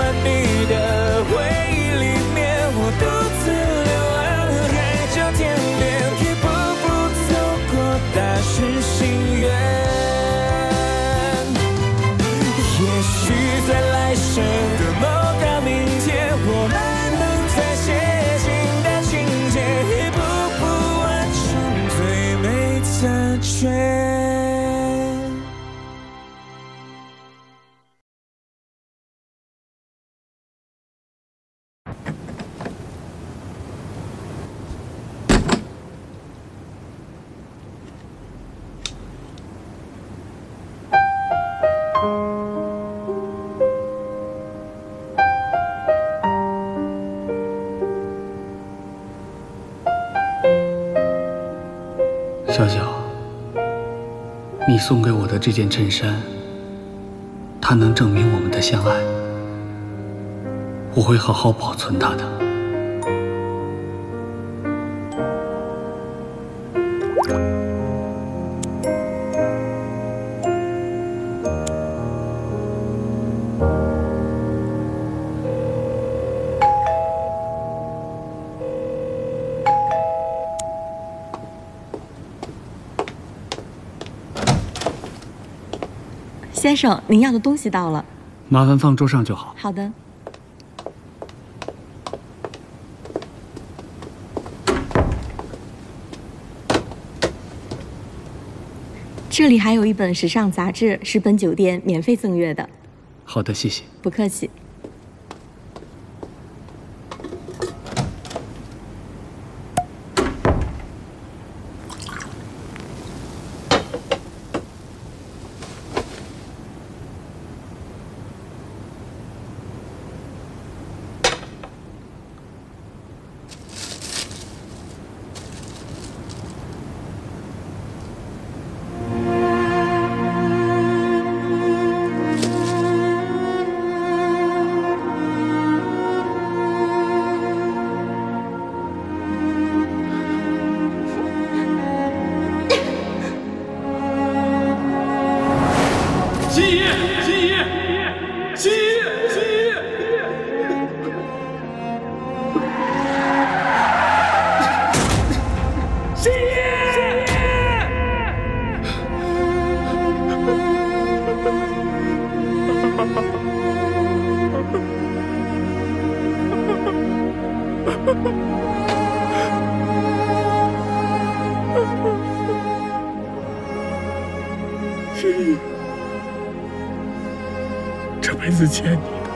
你的回忆里面，我独自流浪海角天边，一步步走过大事心愿。也许在来生的某个明天，我们能再写进的情节，一步步完成最美的决。 小小，你送给我的这件衬衫，它能证明我们的相爱，我会好好保存它的。 先生，您要的东西到了， 麻烦放桌上就好。 好的。这里还有一本时尚杂志，是本酒店免费赠阅的。 好的，谢谢。 不客气。 心怡，这辈子欠你的，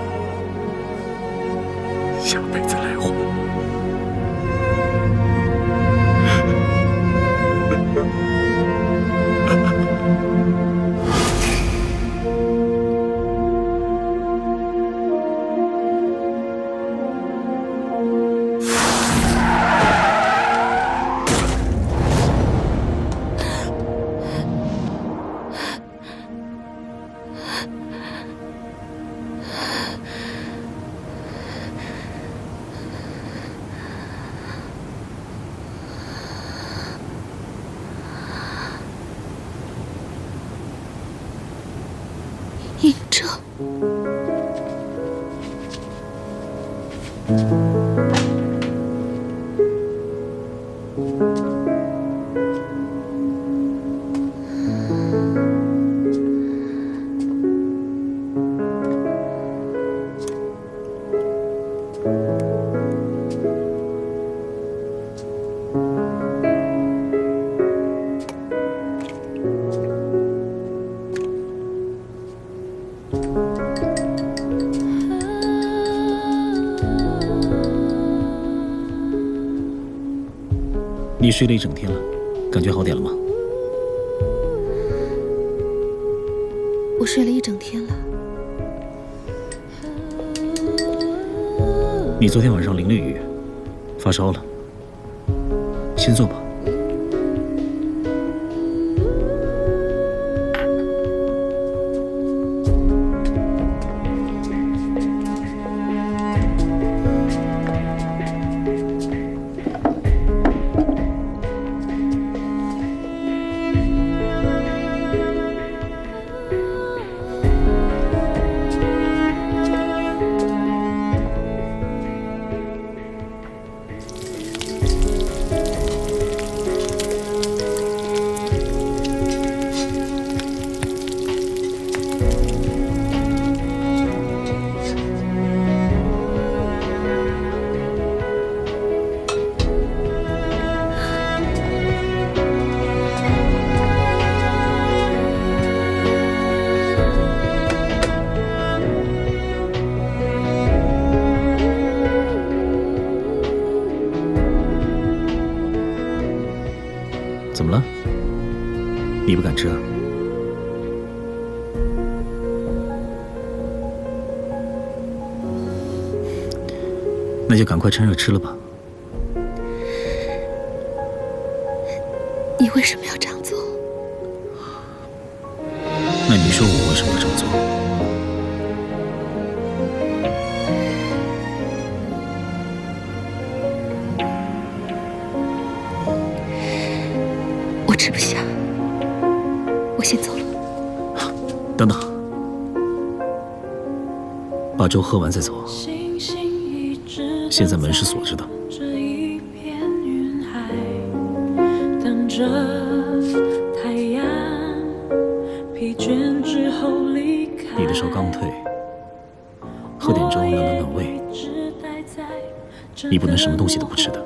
下辈子来还。 嬴政。 你睡了一整天了，感觉好点了吗？ 我睡了一整天了。 你昨天晚上淋了雨，发烧了。先坐吧。 你不敢吃啊？那就赶快趁热吃了吧。 你为什么要这样做？ 那你说我为什么要这么做？ 我吃不下，我先走了。 等等，把粥喝完再走。现在门是锁着的。你的手刚退，喝点粥暖暖暖胃。你不能什么东西都不吃的。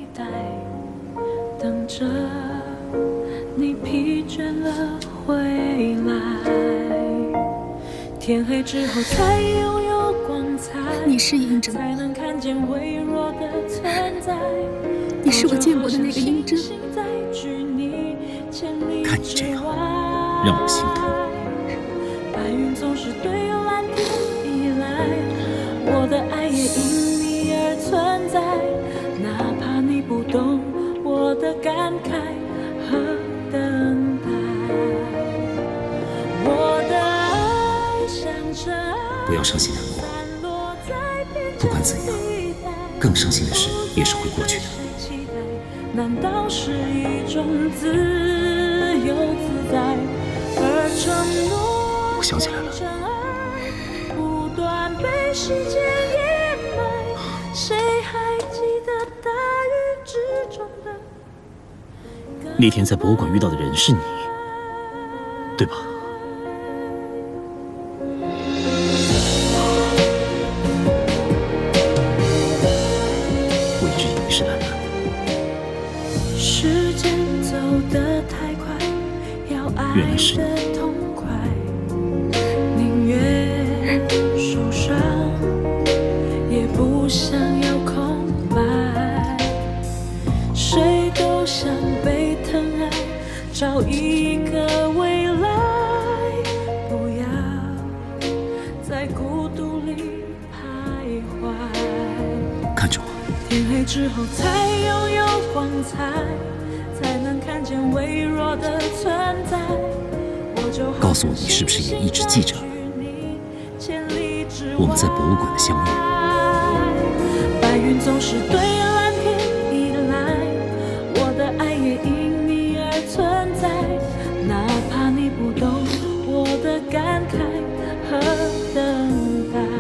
等着你疲倦了回来，天黑之后才拥有光彩。 你是嬴政， 才能看见微弱的存在。 你是我见过的那个嬴政。 看你这样，让我心痛。 白云总是对蓝天依赖，我的爱也因你而存在，哪怕你不懂我的感慨和等待。我的爱像尘埃， 不要伤心难过，不管怎样，更伤心的事也是会过去的。 难道是一种自由自在？而承诺我想起来了， 不断被时间掩埋，谁还记得大雨之中的那天在博物馆遇到的人是你，对吧？我一直以为是兰兰。 时间走得太快，要爱得痛快，宁愿受伤，也不想要空白。谁都想被疼爱，找一个未来，不要在孤独里徘徊。 看着我。 天黑之后才拥有光彩，才能看见微弱的存在。 告诉我，你是不是也一直记着我们在博物馆的相遇？ 白云总是对蓝天依赖，我的爱也因你而存在，哪怕你不懂我的感慨和等待。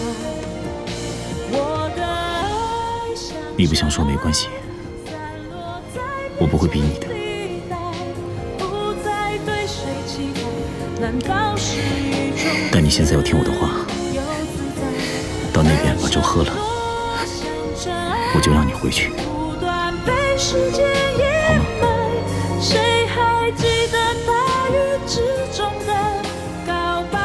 你不想说没关系，我不会逼你的。但你现在要听我的话，到那边把粥喝了，我就让你回去，好吗？ 谁还记得大雨之中的告白？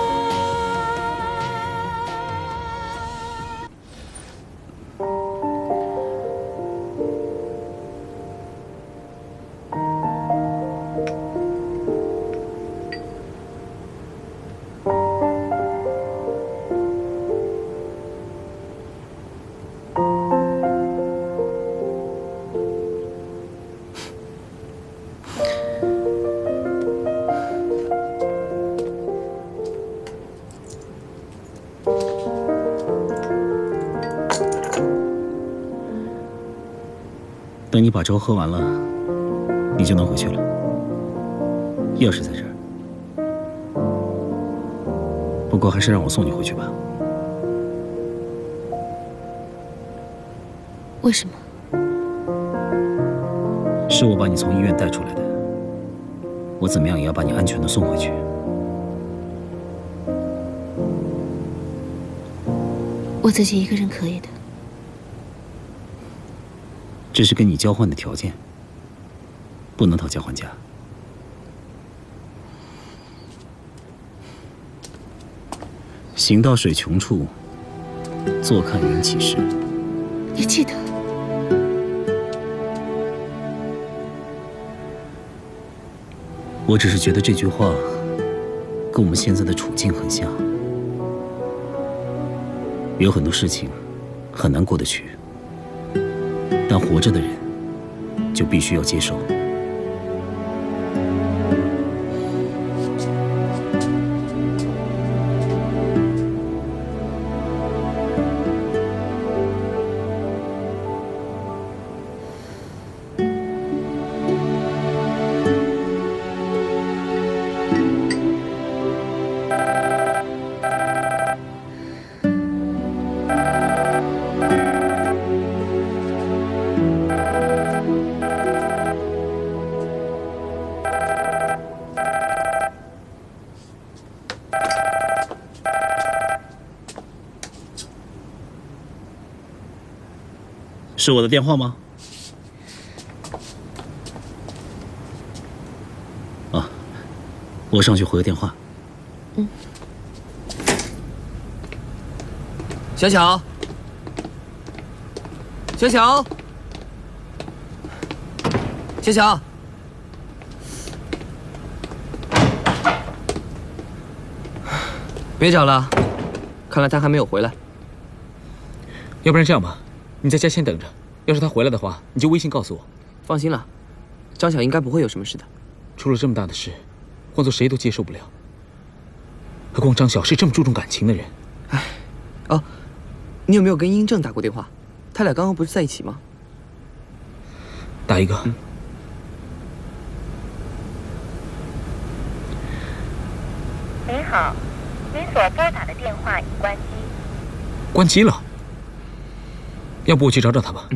等你把粥喝完了，你就能回去了。钥匙在这儿，不过还是让我送你回去吧。 为什么？ 是我把你从医院带出来的，我怎么样也要把你安全的送回去。 我自己一个人可以的。 这是跟你交换的条件，不能讨价还价。行到水穷处，坐看云起时。 你记得？ 我只是觉得这句话跟我们现在的处境很像。有很多事情很难过得去，但活着的人就必须要接受。是我的电话吗？啊，我上去回个电话。 小小，小小，小小，别找了，看来他还没有回来。 要不然这样吧，你在家先等着，要是他回来的话，你就微信告诉我。 放心了，张晓应该不会有什么事的。 出了这么大的事，换做谁都接受不了。何况张晓是这么注重感情的人。 哎，哦，你有没有跟殷正打过电话？他俩刚刚不是在一起吗？ 打一个。 您好，您所拨打的电话已关机。 关机了？要不我去找找他吧。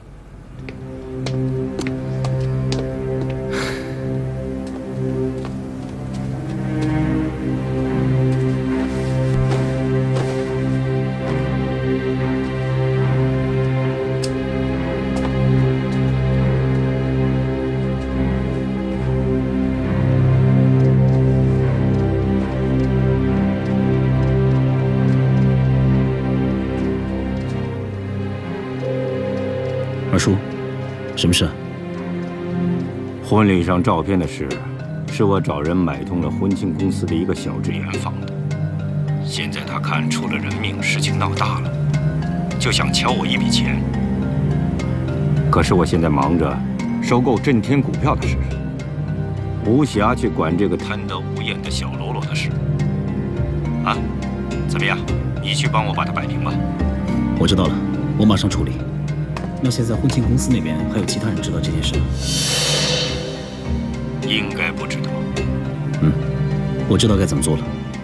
二叔，什么事啊？ 婚礼上照片的事，是我找人买通了婚庆公司的一个小职员放的。现在他看出了人命，事情闹大了，就想敲我一笔钱。可是我现在忙着收购震天股票的事，无暇去管这个贪得无厌的小喽啰的事。啊，怎么样？你去帮我把它摆平吧。 我知道了，我马上处理。那现在婚庆公司那边还有其他人知道这件事吗？ 应该不知道。 我知道该怎么做了。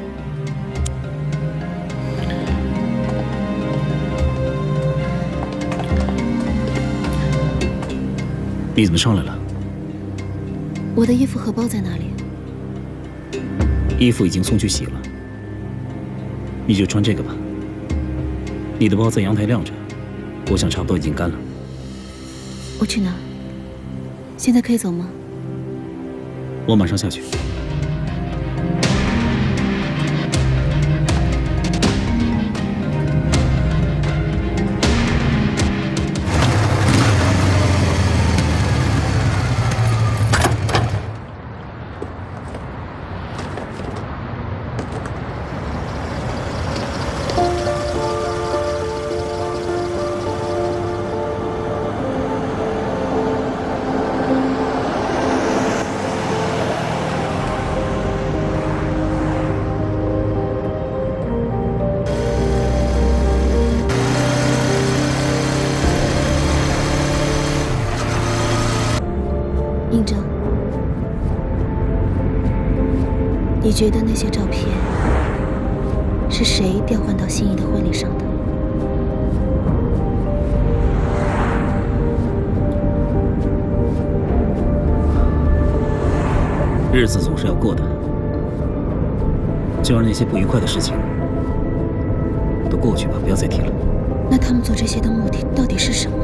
你怎么上来了？ 我的衣服和包在哪里？ 衣服已经送去洗了，你就穿这个吧。你的包在阳台晾着，我想差不多已经干了。 我去哪？现在可以走吗？ 我马上下去。 殷正，你觉得那些照片是谁调换到心仪的婚礼上的？ 日子总是要过的，就让那些不愉快的事情都过去吧，不要再提了。 那他们做这些的目的到底是什么？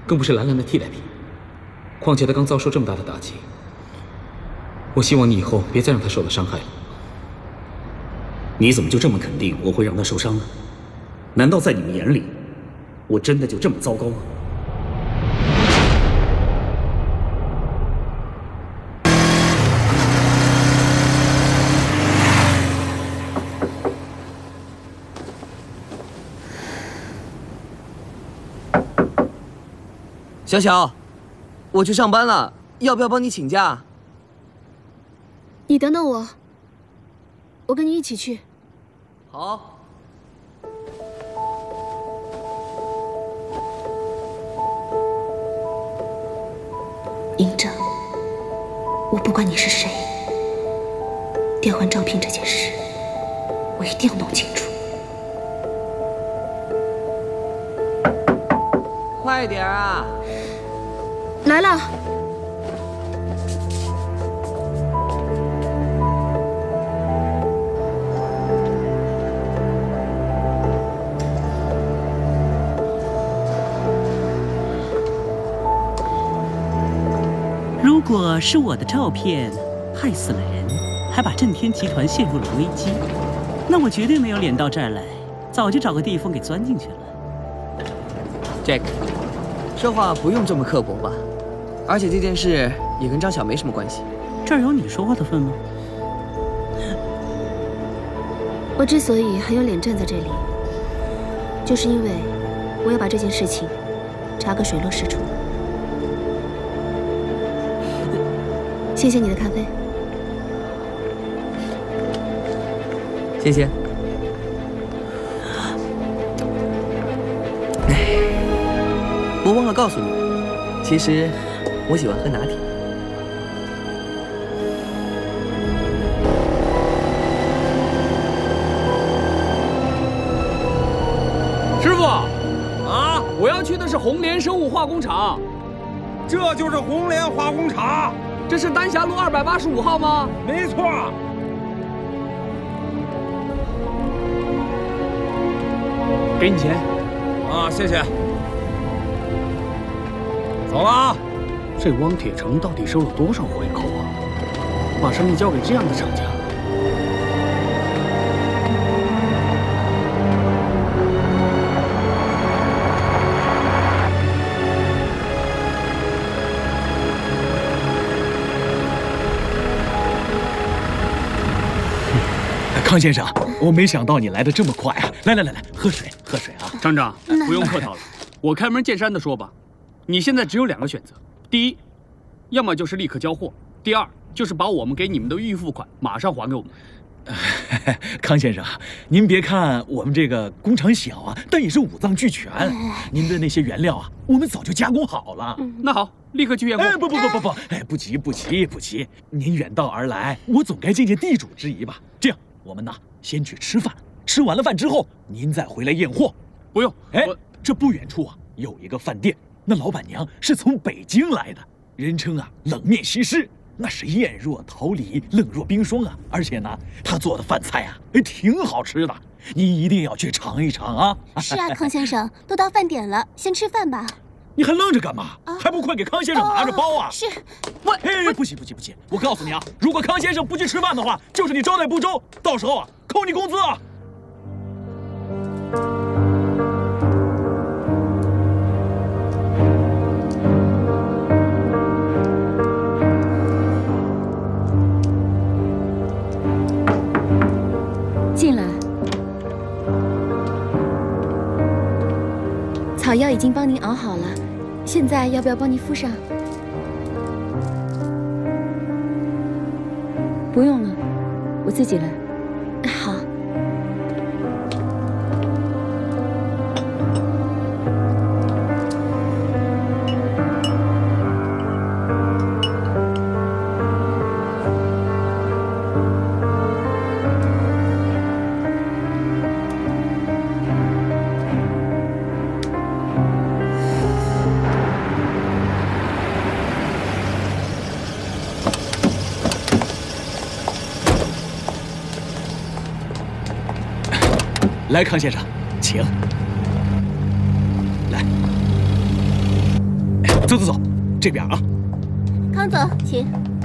更不是兰兰的替代品。况且她刚遭受这么大的打击，我希望你以后别再让她受到伤害了。 你怎么就这么肯定我会让她受伤呢？难道在你们眼里，我真的就这么糟糕吗？ 小小，我去上班了，要不要帮你请假？ 你等等我，我跟你一起去。 好。 营长，我不管你是谁，调换照片这件事，我一定要弄清楚。 快点啊！ 来了。 如果是我的照片害死了人，还把震天集团陷入了危机，那我绝对没有脸到这儿来，早就找个地缝给钻进去了。 Jack， 说话不用这么刻薄吧？而且这件事也跟张晓没什么关系。 这儿有你说话的份吗？ 我之所以还有脸站在这里，就是因为我要把这件事情查个水落石出。谢谢你的咖啡。 谢谢。我忘了告诉你，其实我喜欢喝拿铁。 师傅，啊，我要去的是红莲生物化工厂。 这就是红莲化工厂。 这是丹霞路285号吗？ 没错。 给你钱。 啊，谢谢。走了啊！ 这汪铁城到底收了多少回扣啊？把生意交给这样的厂家。 康先生，我没想到你来的这么快啊！来，喝水啊！ 厂长，不用客套了，我开门见山的说吧，你现在只有2个选择：第一，要么就是立刻交货；第二，就是把我们给你们的预付款马上还给我们。 康先生，您别看我们这个工厂小啊，但也是五脏俱全。您的那些原料啊，我们早就加工好了。 那好，立刻去验货。 不，不急。您远道而来，我总该尽地主之谊吧？这样，我们呢先去吃饭，吃完了饭之后，您再回来验货。 不用， 这不远处啊有一个饭店，那老板娘是从北京来的，人称啊冷面西施。那是艳若桃李，冷若冰霜啊！而且呢，他做的饭菜啊，挺好吃的，您一定要去尝一尝啊！ 是啊，康先生，都到饭点了，先吃饭吧。 你还愣着干嘛？还不快给康先生拿着包啊！ 是。 不行！我告诉你啊，如果康先生不去吃饭的话，就是你招待不周，到时候啊，扣你工资啊！ 进来。草药已经帮您熬好了，现在要不要帮您敷上？不用了，我自己来。好。 来，康先生，请。来， 走走走，这边啊。 康总，请。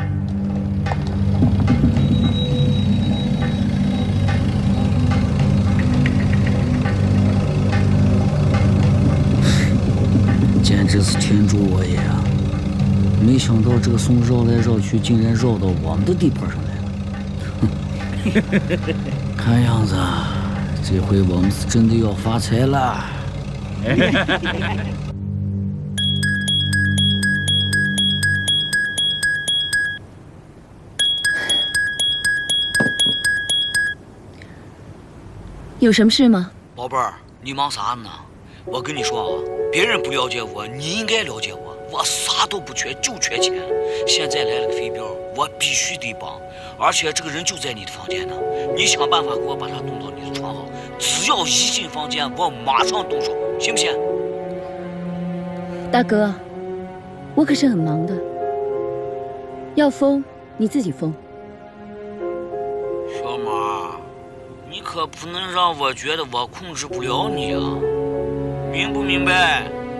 简直是天助我也啊！没想到这个宋绕来绕去，竟然绕到我们的地盘上来了。看样子，这回我们是真的要发财了。 有什么事吗？ 宝贝儿，你忙啥呢？我跟你说啊，别人不了解我，你应该了解我。我啥都不缺，就缺钱。现在来了个飞镖，我必须得帮。而且这个人就在你的房间呢，你想办法给我把他弄到你的床上。只要一进房间，我马上动手，行不行？ 大哥，我可是很忙的，要疯你自己疯。 小马，你可不能让我觉得我控制不了你啊，明不明白？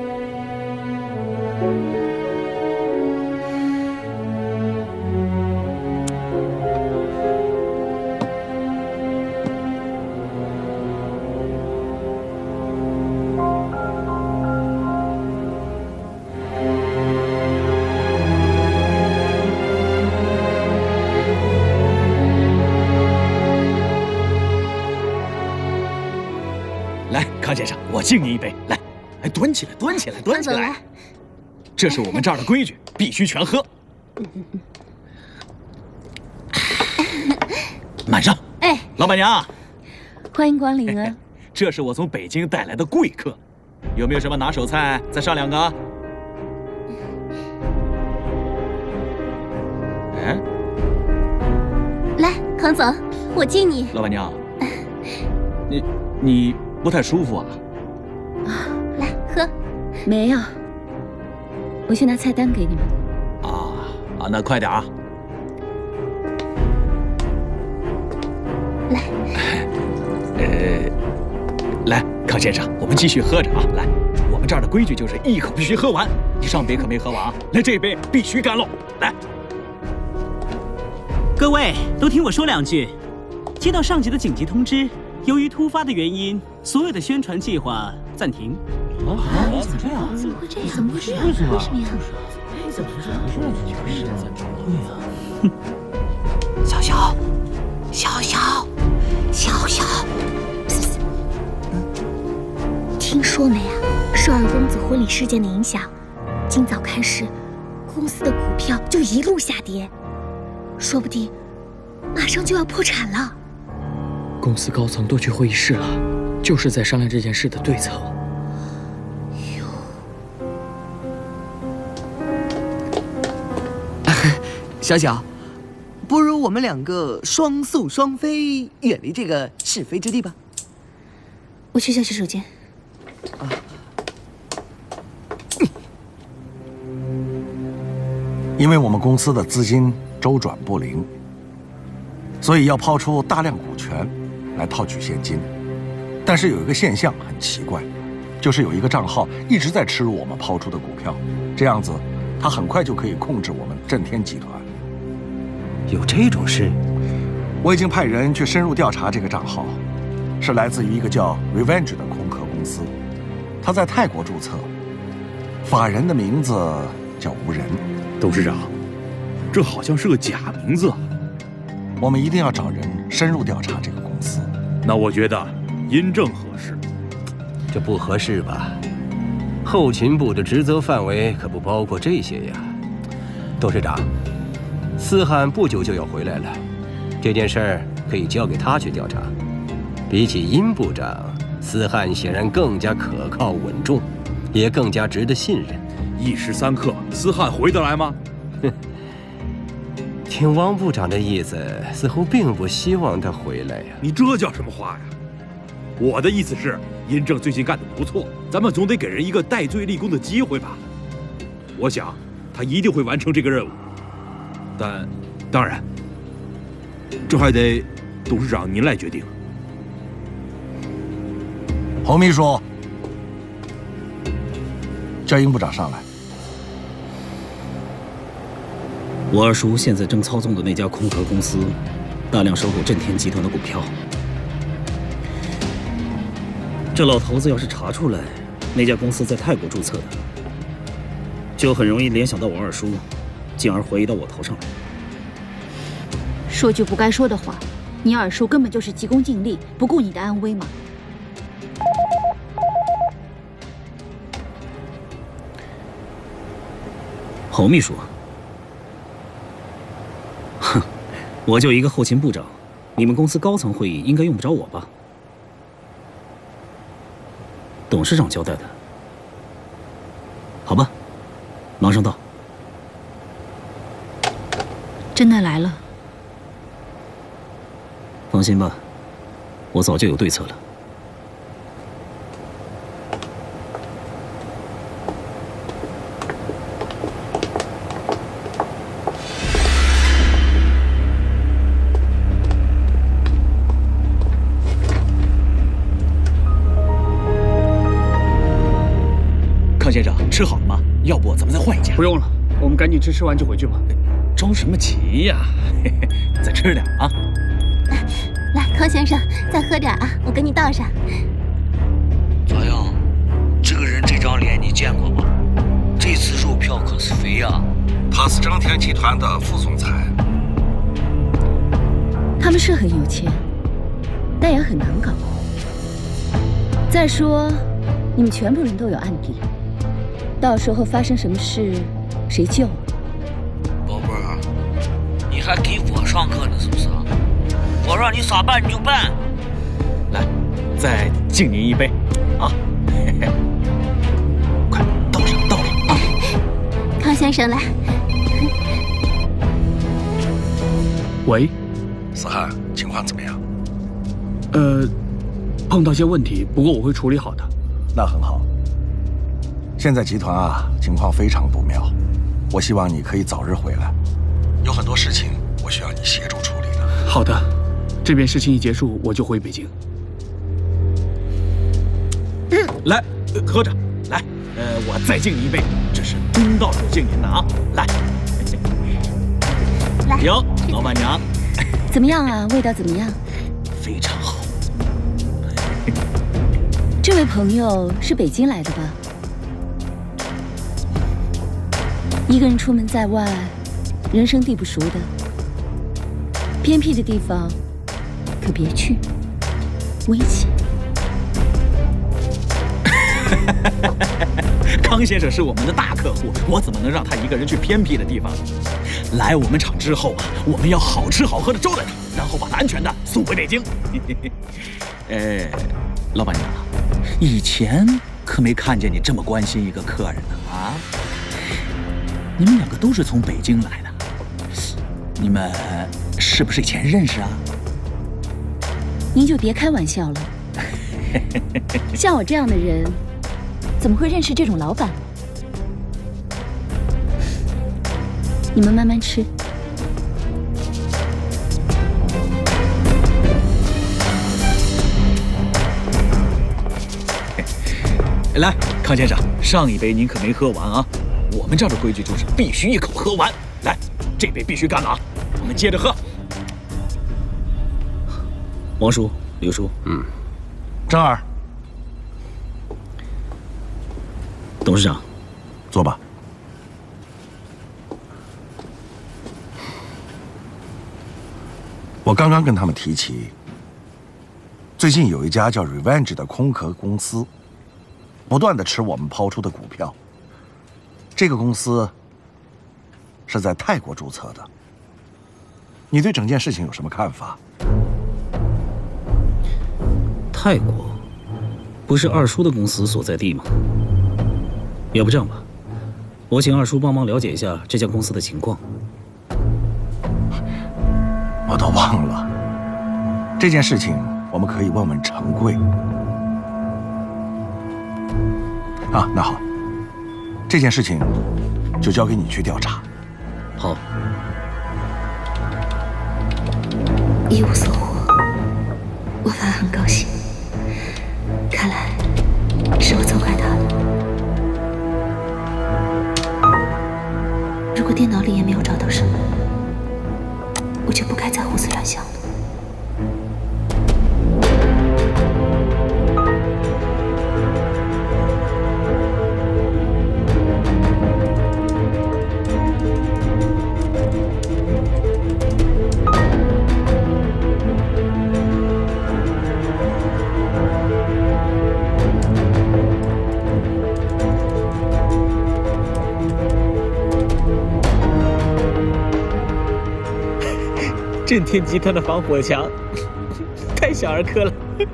康先生，我敬您一杯，来，哎，蹲起来，蹲起来，蹲起来。这是我们这儿的规矩，必须全喝。满上。 哎， 老板娘， 欢迎光临啊！ 这是我从北京带来的贵客，有没有什么拿手菜？再上2个啊。哎， 来，康总，我敬你。 老板娘，你不太舒服啊？ 来喝。 没有，我去拿菜单给你们。 啊，那快点啊！ 来， 来，康先生，我们继续喝着啊！来，我们这儿的规矩就是一口必须喝完，你上杯可没喝完啊！来，这杯必须干喽！来， 各位都听我说2句。接到上级的紧急通知，由于突发的原因，所有的宣传计划暂停。 怎么这样？怎么会这样？怎么会这样？为什么呀？怎么这样？ 小小，小小，小小， 听说没啊？受二公子婚礼事件的影响，今早开始，公司的股票就一路下跌，说不定马上就要破产了。 公司高层都去会议室了，就是在商量这件事的对策。 小小，不如我们2个双宿双飞，远离这个是非之地吧。 我去下洗手间。 因为我们公司的资金周转不灵，所以要抛出大量股权来套取现金。但是有一个现象很奇怪，就是有一个账号一直在吃入我们抛出的股票，这样子他很快就可以控制我们震天集团。 有这种事？ 我已经派人去深入调查这个账号，是来自于一个叫 Revenge 的空壳公司，他在泰国注册，法人的名字叫吴仁。 董事长，这好像是个假名字。 我们一定要找人深入调查这个公司。 那我觉得殷正合适。 这不合适吧？后勤部的职责范围可不包括这些呀。董事长，思翰不久就要回来了，这件事儿可以交给他去调查。比起殷部长，思翰显然更加可靠稳重，也更加值得信任。 一时三刻，思翰回得来吗？ 哼，听汪部长的意思，似乎并不希望他回来呀。 你这叫什么话呀？我的意思是，殷正最近干得不错，咱们总得给人一个戴罪立功的机会吧。我想，他一定会完成这个任务。但，当然，这还得董事长您来决定。 侯秘书，叫殷部长上来。 我二叔现在正操纵的那家空壳公司，大量收购震天集团的股票。这老头子要是查出来那家公司在泰国注册的，就很容易联想到我二叔，进而怀疑到我头上来。 说句不该说的话，你二叔根本就是急功近利，不顾你的安危嘛。 侯秘书，哼，我就一个后勤部长，你们公司高层会议应该用不着我吧？董事长交代的。好吧，马上到。 真的来了。 放心吧，我早就有对策了。 康先生，吃好了吗？要不咱们再换一家？ 不用了，我们赶紧吃完就回去吧。 着什么急呀？嘿嘿，再吃点啊！ 来，康先生，再喝点啊，我给你倒上。 咋样？这个人这张脸你见过吧？这次肉票可是肥呀！ 他是张天集团的副总裁。 他们是很有钱，但也很难搞。再说，你们全部人都有案底，到时候发生什么事，谁救？ 宝贝儿，你还给我上课呢是不是？我让你咋办你就办。 来，再敬您一杯，啊！嘿嘿，快倒上倒上啊！ 康先生来。 喂， 思翰，情况怎么样？ 碰到些问题，不过我会处理好的。 那很好。现在集团啊，情况非常不妙，我希望你可以早日回来。有很多事情我需要你协助处理的。 好的，这边事情一结束，我就回北京。 来，喝着，来，我再敬你一杯，这是公道主敬您的啊，来。 来， 哟，老板娘， 怎么样啊？味道怎么样？ 非常好。 这位朋友是北京来的吧？一个人出门在外，人生地不熟的，偏僻的地方可别去，危险。 康先生是我们的大客户，我怎么能让他一个人去偏僻的地方？来我们厂之后啊，我们要好吃好喝的招待他，然后把他安全的送回北京。老板娘，以前可没看见你这么关心一个客人呢啊！你们两个都是从北京来的，你们是不是以前认识啊？ 您就别开玩笑了。像我这样的人，怎么会认识这种老板？你们慢慢吃。 来，康先生，上一杯您可没喝完啊！我们这儿的规矩就是必须一口喝完。来，这杯必须干了啊！我们接着喝。 王叔、刘叔， 张二， 董事长， 坐吧。我刚刚跟他们提起，最近有一家叫 Revenge 的空壳公司，不断的吃我们抛出的股票。这个公司是在泰国注册的。你对整件事情有什么看法？ 泰国不是二叔的公司所在地吗？要不这样吧，我请二叔帮忙了解一下这家公司的情况。 我都忘了这件事情，我们可以问问陈贵。啊，那好，这件事情就交给你去调查。 好。 一无所获，我反而很高兴。看来是我责怪他了。如果电脑里也没有找到什么， 就不该再胡思乱想了。 震天集团的防火墙太小儿科了，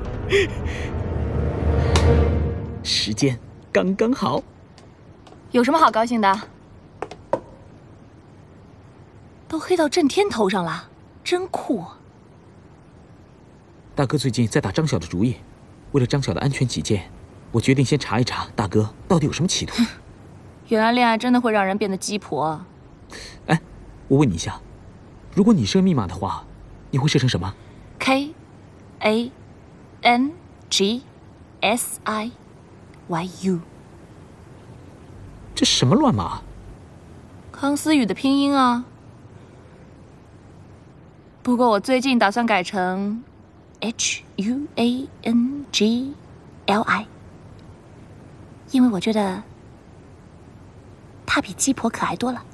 时间刚刚好。 有什么好高兴的？都黑到震天头上了，真酷！ 大哥最近在打张晓的主意，为了张晓的安全起见，我决定先查一查大哥到底有什么企图。 原来恋爱真的会让人变得鸡婆。 哎，我问你一下，如果你设密码的话，你会设成什么 ？KANGSIYU。 这什么乱码？ 康思宇的拼音啊。不过我最近打算改成 HUANGLI， 因为我觉得他比鸡婆可爱多了。